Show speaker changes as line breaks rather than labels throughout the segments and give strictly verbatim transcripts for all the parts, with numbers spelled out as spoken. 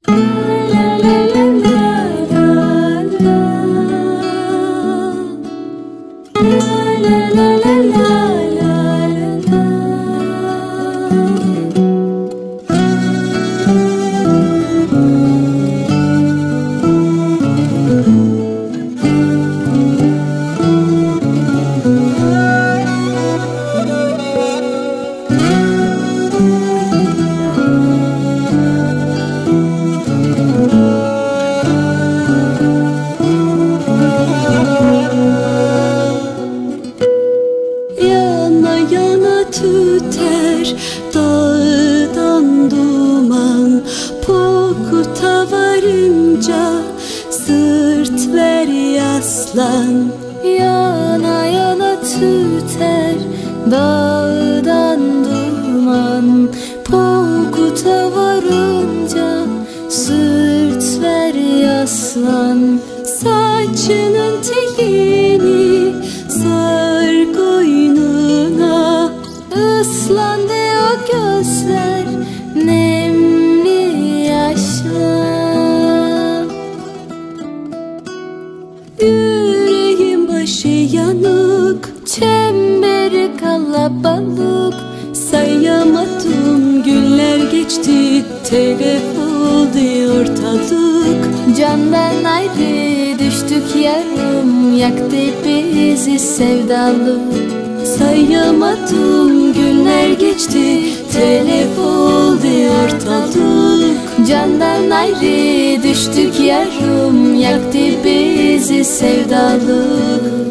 Tüter dağdan duman, Pokuta varınca sırt ver yaslan. Yana yana tüter dağdan duman, Pokuta varınca sırt ver yaslan. Saçının telini sar koynuna, Islandı o gözler nemli yaşla. Yüreğim başı yanık, çemberi kalabalık. Sayamadım, günler geçti, telef oldu ortalık. Candan ayrı düştük yarım, yaktı bizi sevdalık. Sayamadım, günler geçti, telef oldu ortalık. Candan ayrı düştük yarım, yaktı bizi sevdalık.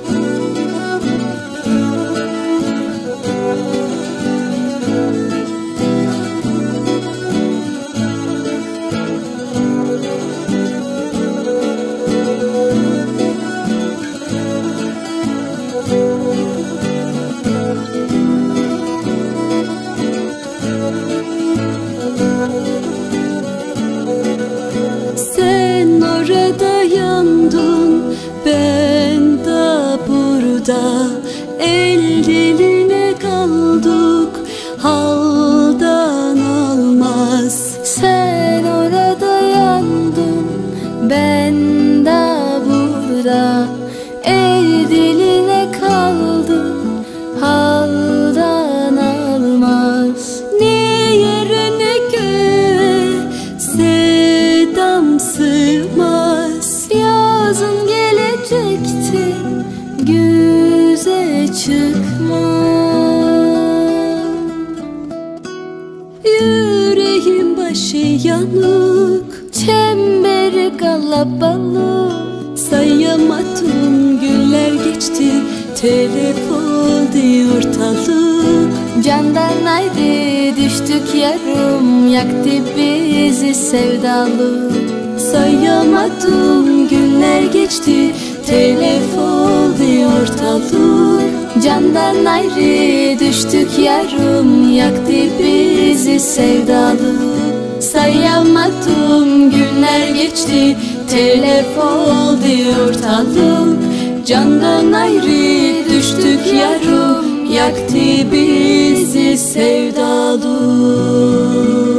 Sen orada yandın, ben de burada. El diline kaldık, haldan olmaz. Sen orada yandın, ben de burada. El diline kaldık, haldan olmaz. Ne yere ne göğe sevdam sığmaz. Yazın gelecekti, güze çıkma. Yüreğim başı yanık, çemberi kalabalık. Sayamadım, günler geçti, telef oldu ortalık. Candan ayrı düştük yarım, yaktı bizi sevdalık. Sayamadım, günler geçti, telef oldu ortalık. Candan ayrı düştük yarım, yaktı bizi sevdalık. Sayamadım, günler geçti, telef oldu ortalık. Candan ayrı düştük yarım, yaktı bizi sevdalık.